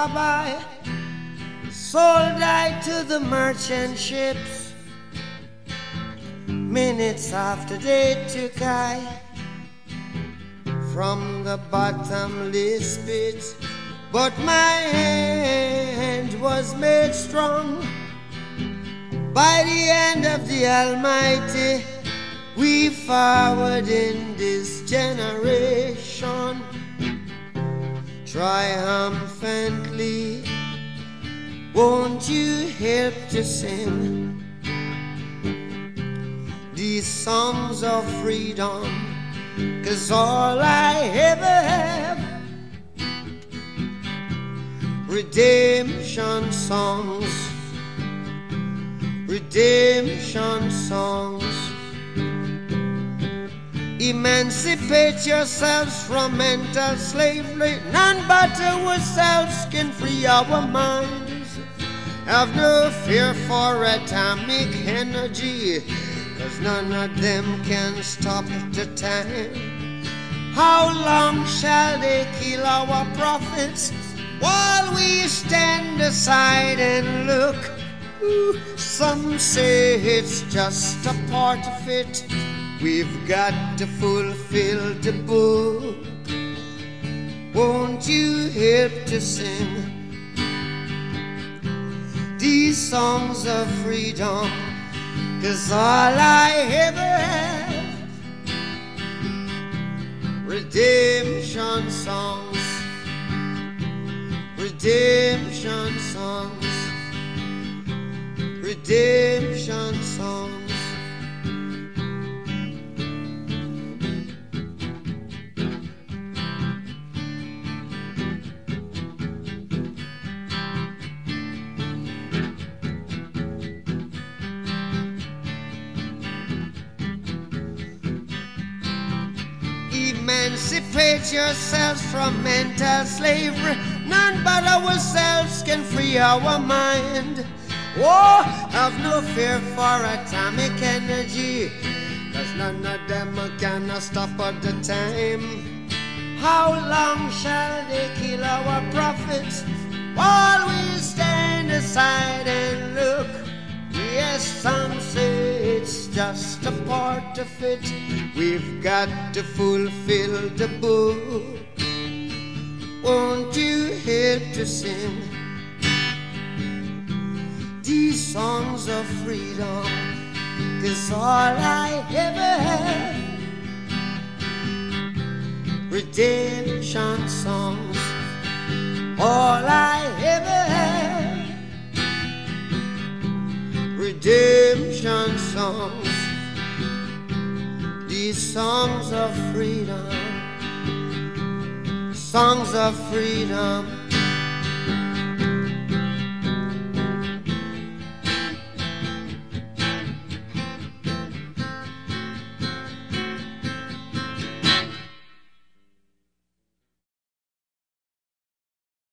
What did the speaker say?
by, sold I to the merchant ships. Minutes after they took I from the bottomless pit, but my hand was made strong by the hand of the Almighty. We forward in this generation triumphantly. Won't you help to sing these songs of freedom? 'Cause all I ever have, redemption songs, redemption songs. Emancipate yourselves from mental slavery. None but ourselves can free our minds. Have no fear for atomic energy, 'cause none of them can stop the time. How long shall they kill our prophets while we stand aside and look? Ooh, some say it's just a part of it. We've got to fulfill the book. Won't you help to sing these songs of freedom? 'Cause all I ever have, redemption songs, redemption songs, redemption songs. Emancipate yourselves from mental slavery. None but ourselves can free our mind. Oh, have no fear for atomic energy, 'cause none of them can stop at the time. How long shall they kill our prophets while we stand aside and look? Yes, some say it's just a part of it. We've got to fulfill the book. Won't you help to sing these songs of freedom? 'Cause all I ever have, redemption songs. All I ever have, redemption songs. These songs of freedom, songs of freedom.